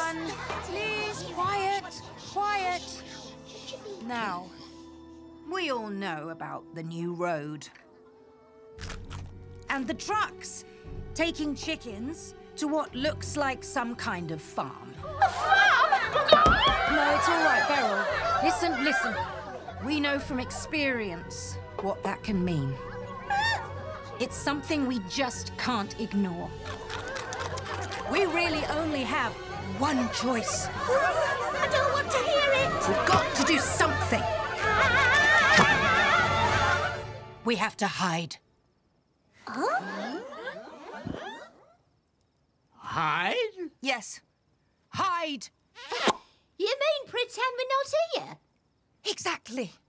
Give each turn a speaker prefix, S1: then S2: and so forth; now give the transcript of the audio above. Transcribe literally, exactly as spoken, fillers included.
S1: Everyone, please, quiet, quiet. Now, we all know about the new road. And the trucks taking chickens to what looks like some kind of farm.
S2: A farm?
S1: No, it's all right, Beryl. Listen, listen. We know from experience what that can mean. It's something we just can't ignore. We really only have one choice.
S2: I don't want to hear it.
S1: We've got to do something. We have to hide.
S2: Huh?
S3: Hide?
S1: Yes. Hide.
S2: You mean pretend we're not here?
S1: Exactly.